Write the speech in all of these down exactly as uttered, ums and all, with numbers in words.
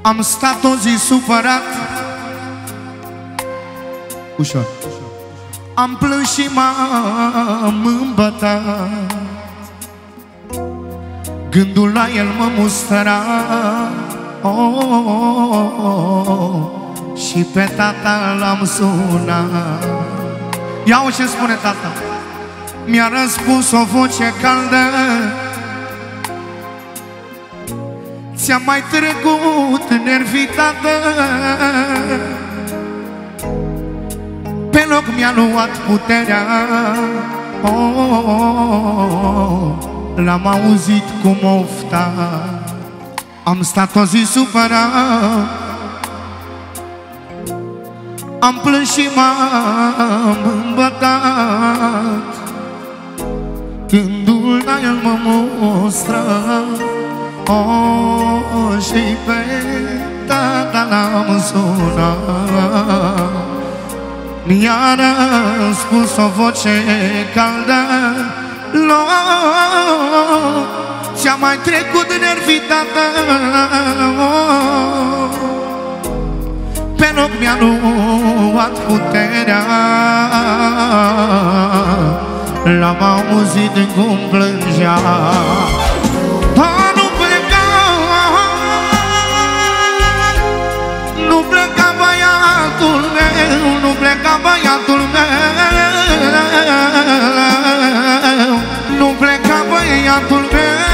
Am stat o zi supărat, ușor. Am plâns și m-am îmbătat. Gândul la el mă mustra, oh, oh, oh, oh. Și pe tata l-am sunat. Ia-o ce spune tata. Mi-a răspuns o voce caldă: ți-am mai trecut nervii, tată. Pe loc mi-a luat puterea, oh, oh, oh. L-am auzit cum ofta. Am stat o zi supărat, am plâns și m-am îmbătat. Gândul la el mă mustră, oh, și pe tata l-am sunat. Mi-a răspuns o voce caldă: lo, ți-a mai trecut nervii, tată. Pe loc mi-a luat puterea. L-am auzit cum plângea. Dar nu pleca, nu pleca băiatul meu, nu pleca băiatul meu, nu pleca băiatul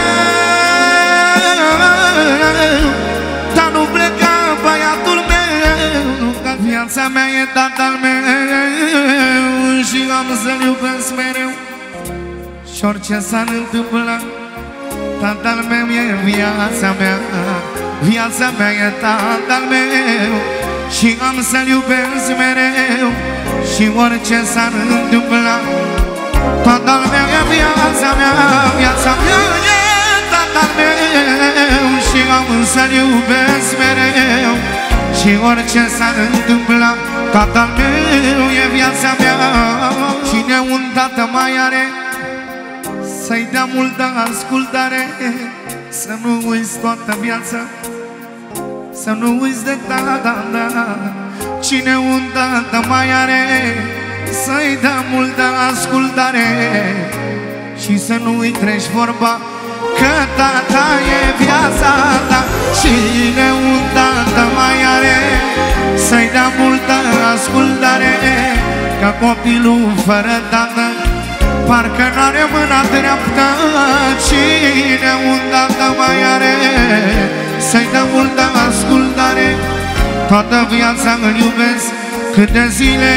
meu, dar nu pleca băiatul meu, că viața mea e tatăl meu și am să-l iubesc mereu. Și orice s-ar întâmpla, tatăl meu e viața mea, viața mea e tatăl meu și am să-l iubesc mereu. Și orice s-ar întâmpla, tatăl meu e viața mea, viața mea e tatăl meu și am să-l iubesc mereu. Și orice s-ar întâmpla, tatăl meu e viața mea. Cine un tată mai are, să-i dea multă ascultare, să nu uiți toată viața, să nu uiți de tata. Cine un tată mai are, să-i dea multă ascultare și să nu-i treci vorba, că tata e viața ta. Cine un tată mai are, să-i dea multă ascultare, că copilul fără tată parcă n-are mâna dreaptă. Cine un tată mai are, să-i dă multă ascultare, toată viața îl iubesc câte zile.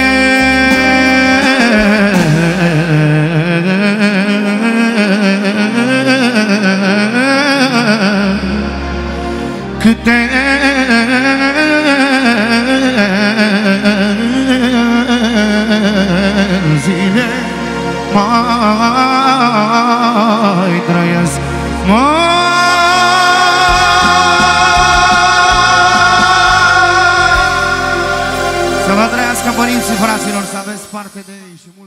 Câte zile mai trăiesc, să vă trăiască părinții, fraților, să aveți parte de ei și